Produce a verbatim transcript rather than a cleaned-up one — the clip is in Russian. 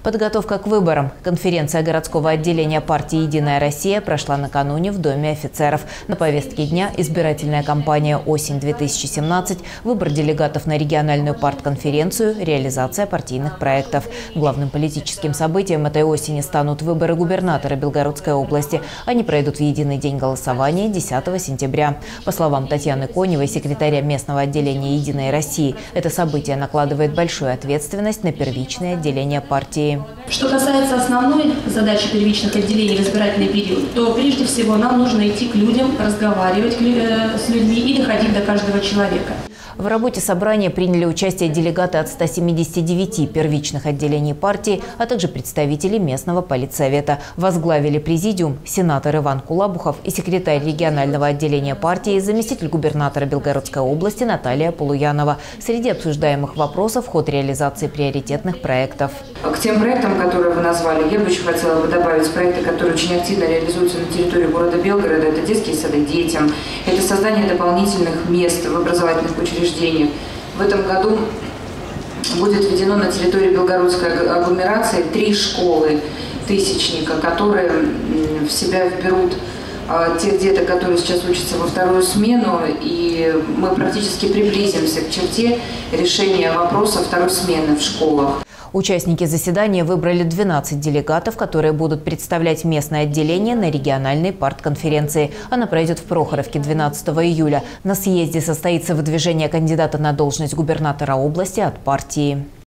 Подготовка к выборам. Конференция городского отделения партии «Единая Россия» прошла накануне в Доме офицеров. На повестке дня избирательная кампания «Осень-две тысячи семнадцать», выбор делегатов на региональную партконференцию, реализация партийных проектов. Главным политическим событием этой осени станут выборы губернатора Белгородской области. Они пройдут в единый день голосования десятого сентября. По словам Татьяны Коневой, секретаря местного отделения «Единой России», это событие накладывает большую ответственность на первичное отделение партии. Что касается основной задачи первичных отделений в избирательный период, то прежде всего нам нужно идти к людям, разговаривать с людьми и доходить до каждого человека. В работе собрания приняли участие делегаты от ста семидесяти девяти первичных отделений партии, а также представители местного политсовета. Возглавили президиум сенатор Иван Кулабухов и секретарь регионального отделения партии, заместитель губернатора Белгородской области Наталья Полуянова. Среди обсуждаемых вопросов ход реализации приоритетных проектов. К тем проектам, которые вы назвали, я бы еще хотела бы добавить проекты, которые очень активно реализуются на территории города Белгорода. Это детские сады детям, это создание дополнительных мест в образовательных учреждениях. В этом году будет введено на территории Белгородской агломерации три школы тысячника, которые в себя вберут тех деток, которые сейчас учатся во вторую смену, и мы практически приблизимся к черте решения вопроса второй смены в школах. Участники заседания выбрали двенадцать делегатов, которые будут представлять местное отделение на региональной партконференции. Она пройдет в Прохоровке двенадцатого июля. На съезде состоится выдвижение кандидата на должность губернатора области от партии.